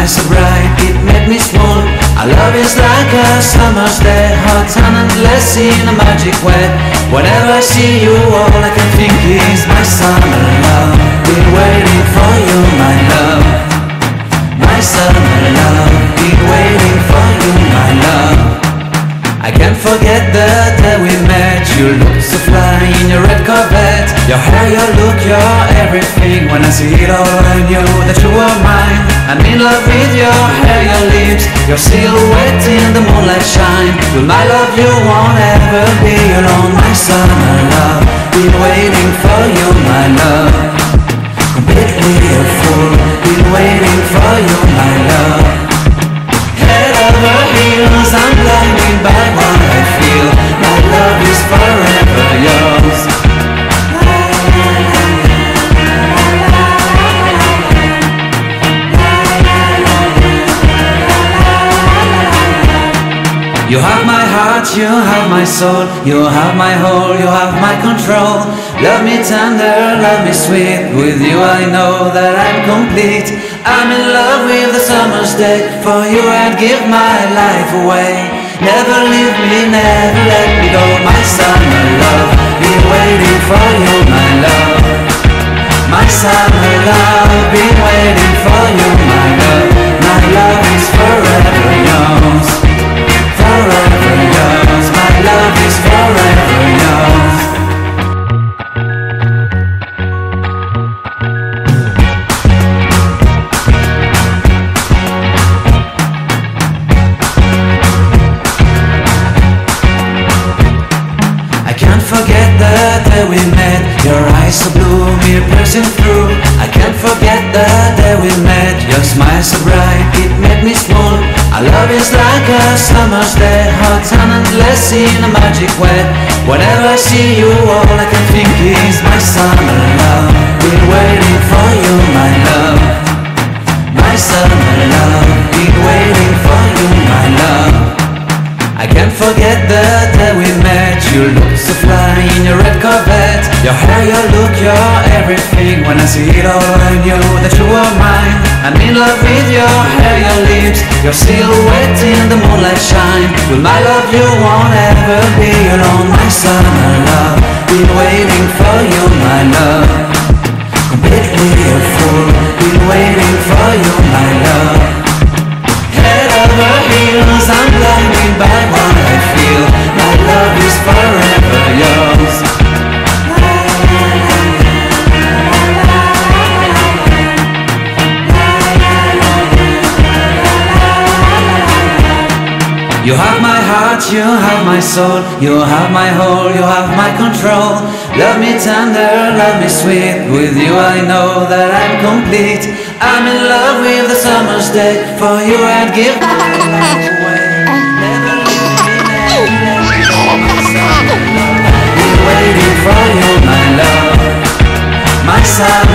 smile so bright, it made me swoon. Our love is like a summer's day, hot and endless in a magic way. Whenever I see you, all I can think is my summer love. Been waiting for you, my love. My summer love, been waiting for you, my love. I can't forget the day we met. You looked so fly in your red Corvette. Your hair, your look, your everything. When I see it all, I knew that you were mine. I'm in love with your hair, your lips, your silhouette in the moonlight shine. With my love you won't ever be alone. My summer love, been waiting for you, my love. Completely a fool, been waiting for you, my love. Head over heels, I'm blinded by what I feel. My love is forever yours. You have my heart, you have my soul, you have my whole, you have my control. Love me tender, love me sweet, with you I know that I'm complete. I'm in love with the summer's day, for you I'd give my life away. Never leave me, never let me go, my summer love. Been waiting for you, my love. My summer love, been waiting for you, my love. My love is forever yours. Forever yours, my love is forever yours. I can't forget the day we met. Your eyes so blue, me piercing through. I can't forget the day we met. Your smile so bright, it made me swoon. Our love is like a summer's day, hot and endless in a magic way. Whenever I see you, all I can think is my summer love. Been waiting for you, my love. My summer love, been waiting for you, my love. I can't forget the day we met. You looked so fly in your red Corvette. Your hair, your look, your everything. When I see it all, I knew that you were mine. I'm in love with your hair, your lips, your silhouette in the moonlight shine. With my love you won't ever be alone. My summer love, been waiting for you, my love. Completely a fool, been waiting for you, my love. Head over heels, I'm blinded by what I feel. My love is forever yours. You have my heart, you have my soul, you have my whole, you have my control. Love me tender, love me sweet, with you I know that I'm complete. I'm in love with the summer's day, for you I'd give my life away. Never leave me, never let me go, my summer love. Been waiting for you, my love. My summer